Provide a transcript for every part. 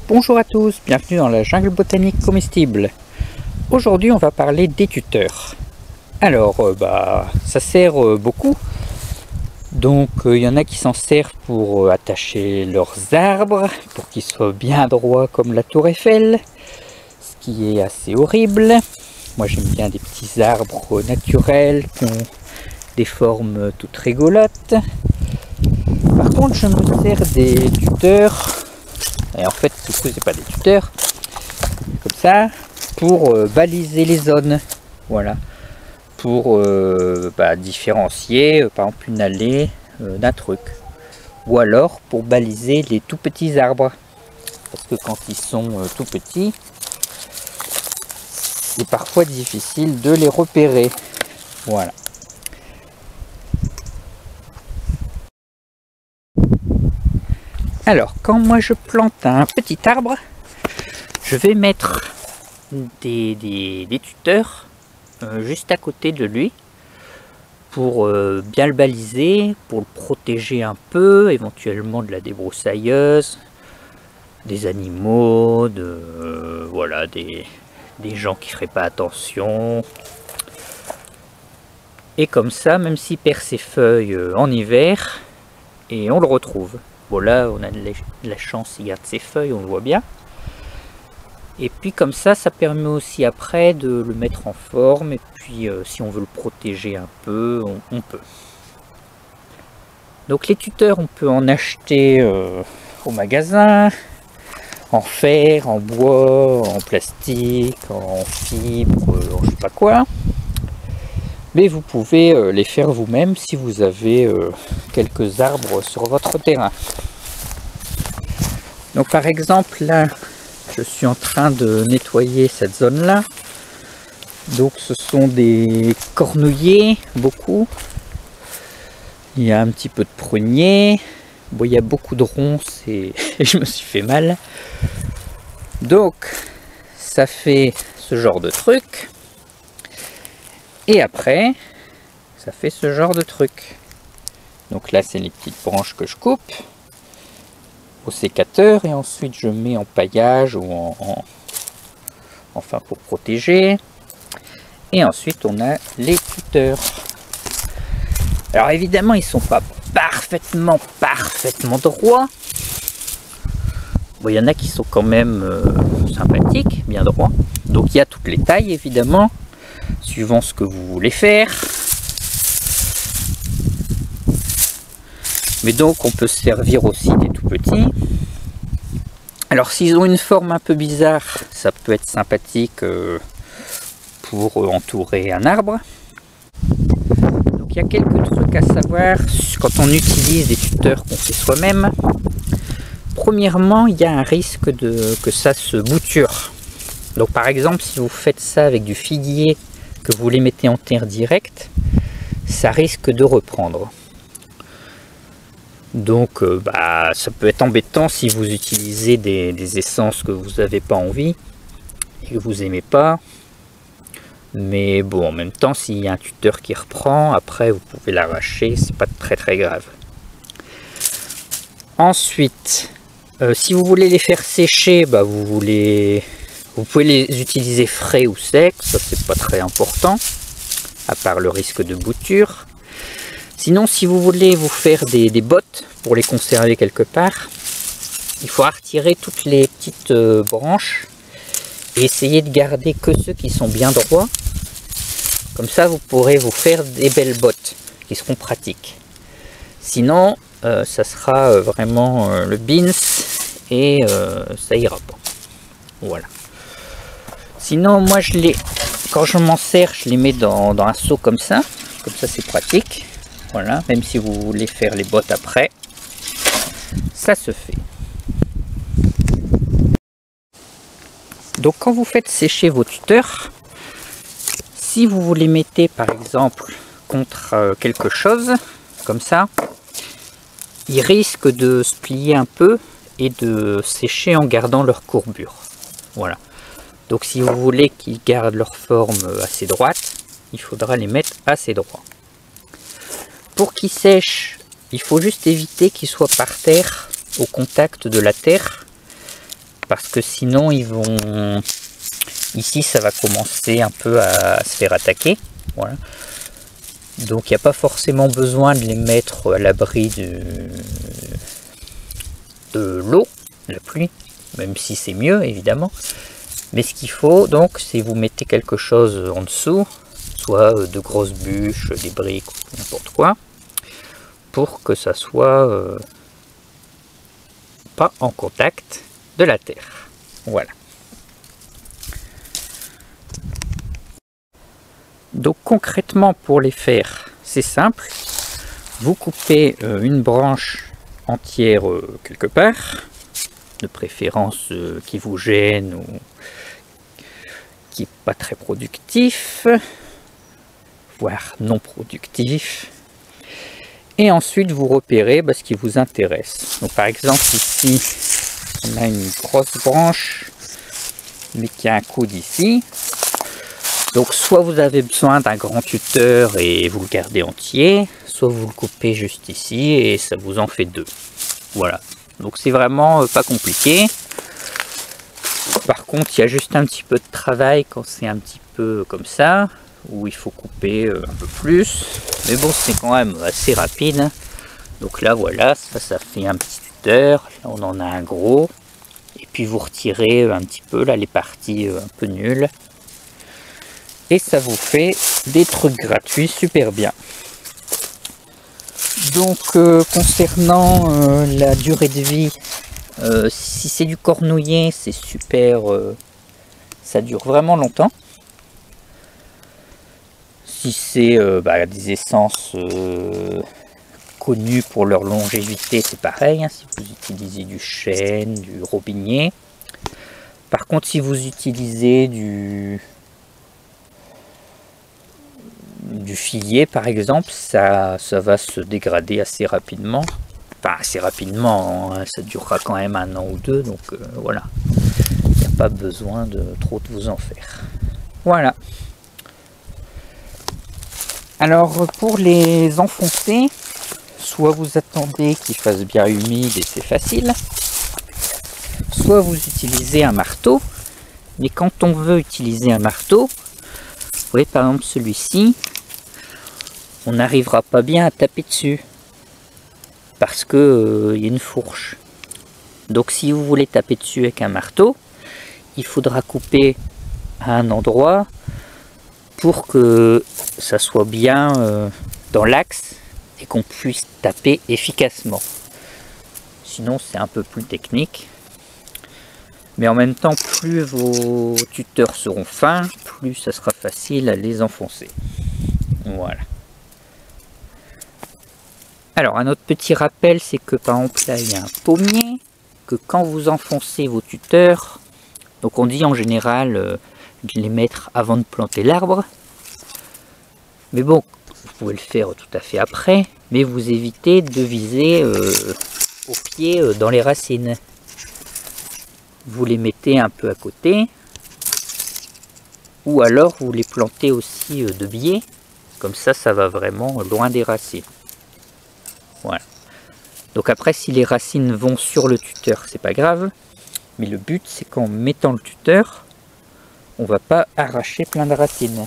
Bonjour à tous, bienvenue dans la jungle botanique comestible. Aujourd'hui on va parler des tuteurs. Alors ça sert beaucoup. Donc il y en a qui s'en servent pour attacher leurs arbres, pour qu'ils soient bien droits comme la tour Eiffel, ce qui est assez horrible. Moi j'aime bien des petits arbres naturels qui ont des formes toutes rigolotes. Par contre je me sers des tuteurs, et en fait du coup c'est pas des tuteurs, comme ça, pour baliser les zones, voilà, pour différencier par exemple une allée d'un truc, ou alors pour baliser les tout petits arbres, parce que quand ils sont tout petits, c'est parfois difficile de les repérer, voilà. Alors, quand moi je plante un petit arbre, je vais mettre des tuteurs juste à côté de lui pour bien le baliser, pour le protéger un peu, éventuellement de la débroussailleuse, des animaux, voilà, des gens qui feraient pas attention. Et comme ça, même s'il perd ses feuilles en hiver, et on le retrouve. Bon là on a de la chance, il garde ses feuilles, on le voit bien. Et puis comme ça permet aussi après de le mettre en forme, et puis si on veut le protéger un peu, on peut. Donc les tuteurs on peut en acheter au magasin, en fer, en bois, en plastique, en fibre, en je sais pas quoi. Mais vous pouvez les faire vous-même si vous avez quelques arbres sur votre terrain. Donc par exemple là, je suis en train de nettoyer cette zone là. Donc ce sont des cornouillers, beaucoup. Il y a un petit peu de prunier. Bon, il y a beaucoup de ronces et je me suis fait mal. Donc ça fait ce genre de truc. Et après, ça fait ce genre de truc. Donc là, c'est les petites branches que je coupe au sécateur. Et ensuite, je mets en paillage ou enfin pour protéger. Et ensuite, on a les tuteurs. Alors évidemment, ils sont pas parfaitement droits. Bon, il y en a qui sont quand même sympathiques, bien droits. Donc il y a toutes les tailles, évidemment, suivant ce que vous voulez faire. Mais donc on peut se servir aussi des tout petits. Alors s'ils ont une forme un peu bizarre, ça peut être sympathique pour entourer un arbre. Donc il y a quelques trucs à savoir quand on utilise des tuteurs qu'on fait soi-même. Premièrement, il y a un risque que ça se bouture. Donc par exemple, si vous faites ça avec du figuier, que vous les mettez en terre directe, ça risque de reprendre. Donc ça peut être embêtant si vous utilisez des essences que vous n'avez pas envie et que vous n'aimez pas. Mais bon, en même temps, s'il y a un tuteur qui reprend, après vous pouvez l'arracher, c'est pas très grave. Ensuite, si vous voulez les faire sécher, vous pouvez les utiliser frais ou secs, ça c'est pas très important, à part le risque de bouture. Sinon, si vous voulez vous faire des bottes pour les conserver quelque part, il faut retirer toutes les petites branches et essayer de garder que ceux qui sont bien droits. Comme ça, vous pourrez vous faire des belles bottes qui seront pratiques. Sinon, ça sera vraiment le beans et ça ira pas. Voilà. Sinon, moi, quand je m'en sers, je les mets dans un seau comme ça. Comme ça, c'est pratique. Voilà, même si vous voulez faire les bottes après, ça se fait. Donc quand vous faites sécher vos tuteurs, si vous les mettez par exemple contre quelque chose, comme ça, ils risquent de se plier un peu et de sécher en gardant leur courbure. Voilà. Donc si vous voulez qu'ils gardent leur forme assez droite, il faudra les mettre assez droits. Pour qu'ils sèchent, il faut juste éviter qu'ils soient par terre, au contact de la terre, parce que sinon ils vont... Ici ça va commencer un peu à se faire attaquer. Voilà. Donc il n'y a pas forcément besoin de les mettre à l'abri de l'eau, de la pluie, même si c'est mieux évidemment. Mais ce qu'il faut donc, c'est vous mettez quelque chose en dessous, soit de grosses bûches, des briques, n'importe quoi, pour que ça soit pas en contact de la terre. Voilà. Donc concrètement pour les faire, c'est simple. Vous coupez une branche entière quelque part, de préférence qui vous gêne ou qui n'est pas très productif, voire non productif. Et ensuite vous repérez ce qui vous intéresse. Donc par exemple ici, on a une grosse branche, mais qui a un coude ici. Donc soit vous avez besoin d'un grand tuteur et vous le gardez entier, soit vous le coupez juste ici et ça vous en fait deux. Voilà, donc c'est vraiment pas compliqué. Par contre il y a juste un petit peu de travail quand c'est un petit peu comme ça, où il faut couper un peu plus. Mais bon, c'est quand même assez rapide. Donc là voilà, ça fait un petit tuteur, là on en a un gros. Et puis vous retirez un petit peu là les parties un peu nulles. Et ça vous fait des trucs gratuits super bien. Donc concernant la durée de vie, si c'est du cornouiller, c'est super, ça dure vraiment longtemps. Si c'est des essences connues pour leur longévité, c'est pareil, hein, si vous utilisez du chêne, du robinier. Par contre, si vous utilisez du filier par exemple, ça va se dégrader assez rapidement. Enfin assez rapidement, hein, ça durera quand même 1 an ou 2, donc voilà. Il n'y a pas besoin de trop de vous en faire. Voilà. Alors pour les enfoncer, soit vous attendez qu'il fasse bien humide et c'est facile, soit vous utilisez un marteau. Mais quand on veut utiliser un marteau, vous voyez par exemple celui-ci, on n'arrivera pas bien à taper dessus parce que y a une fourche. Donc si vous voulez taper dessus avec un marteau, il faudra couper à un endroit pour que ça soit bien dans l'axe et qu'on puisse taper efficacement. Sinon c'est un peu plus technique. Mais en même temps, plus vos tuteurs seront fins, plus ça sera facile à les enfoncer. Voilà. Alors un autre petit rappel, c'est que par exemple là il y a un pommier, que quand vous enfoncez vos tuteurs, donc on dit en général de les mettre avant de planter l'arbre, mais bon, vous pouvez le faire tout à fait après, mais vous évitez de viser au pied dans les racines. Vous les mettez un peu à côté, ou alors vous les plantez aussi de biais, comme ça ça va vraiment loin des racines. Voilà. Donc après, si les racines vont sur le tuteur, c'est pas grave. Mais le but, c'est qu'en mettant le tuteur, on va pas arracher plein de racines.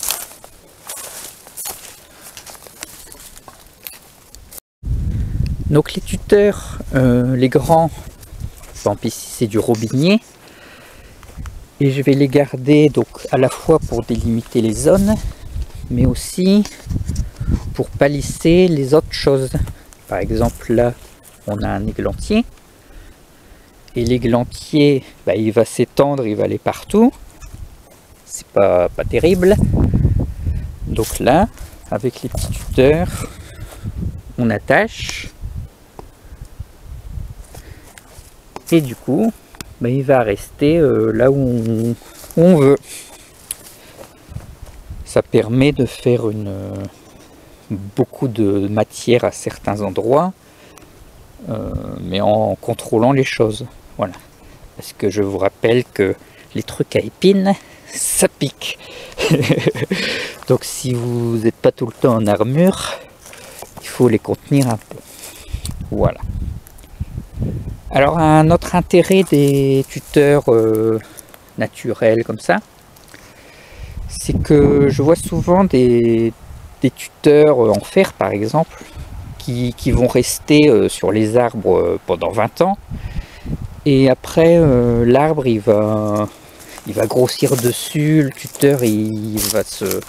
Donc les tuteurs, les grands, par exemple ici c'est du robinier. Et je vais les garder donc à la fois pour délimiter les zones, mais aussi pour palisser les autres choses. Par exemple là on a un églantier et l'églantier il va s'étendre, il va aller partout, c'est pas terrible. Donc là avec les petits tuteurs on attache et du coup il va rester là où on veut. Ça permet de faire beaucoup de matière à certains endroits, mais en contrôlant les choses. Voilà. Parce que je vous rappelle que les trucs à épines, ça pique. Donc si vous n'êtes pas tout le temps en armure, il faut les contenir un peu. Voilà. Alors un autre intérêt des tuteurs naturels comme ça, c'est que je vois souvent des tuteurs en fer par exemple qui vont rester sur les arbres pendant 20 ans et après l'arbre il va grossir dessus, le tuteur il va se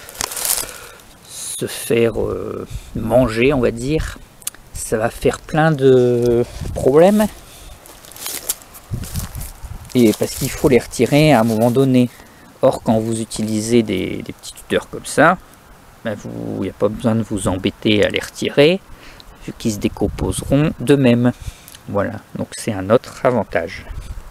faire manger, on va dire. Ça va faire plein de problèmes et parce qu'il faut les retirer à un moment donné. Or quand vous utilisez des petits tuteurs comme ça, ben il n'y a pas besoin de vous embêter à les retirer vu qu'ils se décomposeront d'eux-mêmes. Voilà, donc c'est un autre avantage.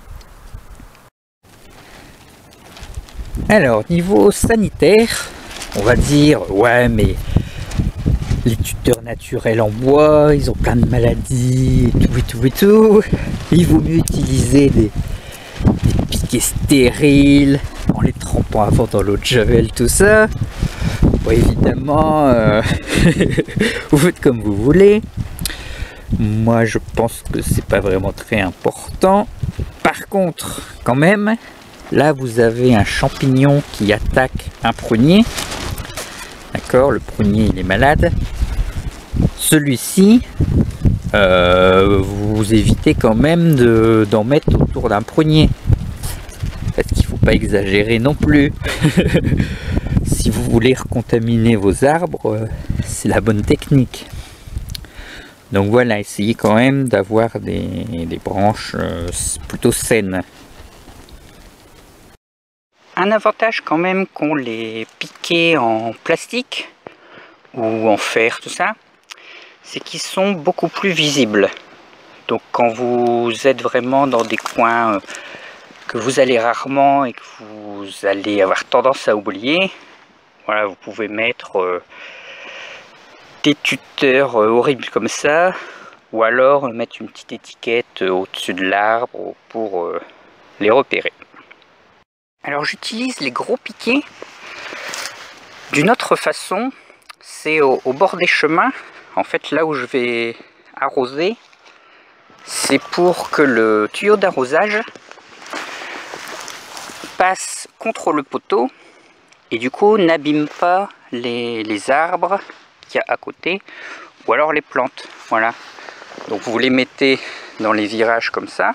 Alors niveau sanitaire, on va dire ouais mais les tuteurs naturels en bois, ils ont plein de maladies et tout. Il vaut mieux utiliser des piquets stériles en les trempant avant dans l'eau de javel, tout ça. Bon, évidemment, vous faites comme vous voulez. Moi, je pense que c'est pas vraiment très important. Par contre, quand même, là, vous avez un champignon qui attaque un prunier. D'accord, le prunier, il est malade. Celui-ci, vous évitez quand même d'en mettre autour d'un prunier. Parce qu'il ne faut pas exagérer non plus. Si vous voulez recontaminer vos arbres, c'est la bonne technique. Donc voilà, essayez quand même d'avoir des branches plutôt saines. Un avantage quand même qu'ont les piquets en plastique ou en fer, tout ça, c'est qu'ils sont beaucoup plus visibles. Donc quand vous êtes vraiment dans des coins que vous allez rarement et que vous allez avoir tendance à oublier, voilà, vous pouvez mettre des tuteurs horribles comme ça, ou alors mettre une petite étiquette au-dessus de l'arbre pour les repérer. Alors j'utilise les gros piquets d'une autre façon, c'est au bord des chemins. En fait, là où je vais arroser, c'est pour que le tuyau d'arrosage passe contre le poteau et du coup n'abîme pas les arbres qu'il y a à côté ou alors les plantes. Voilà, donc vous les mettez dans les virages comme ça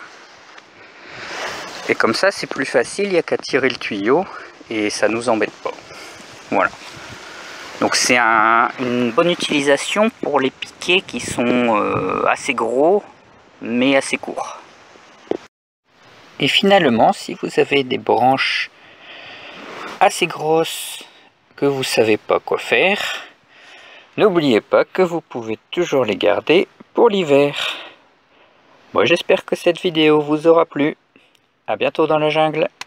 et comme ça c'est plus facile, il n'y a qu'à tirer le tuyau et ça nous embête pas. Voilà, donc c'est une bonne utilisation pour les piquets qui sont assez gros mais assez courts. Et finalement, si vous avez des branches assez grosses que vous ne savez pas quoi faire, n'oubliez pas que vous pouvez toujours les garder pour l'hiver. Moi j'espère que cette vidéo vous aura plu. À bientôt dans la jungle.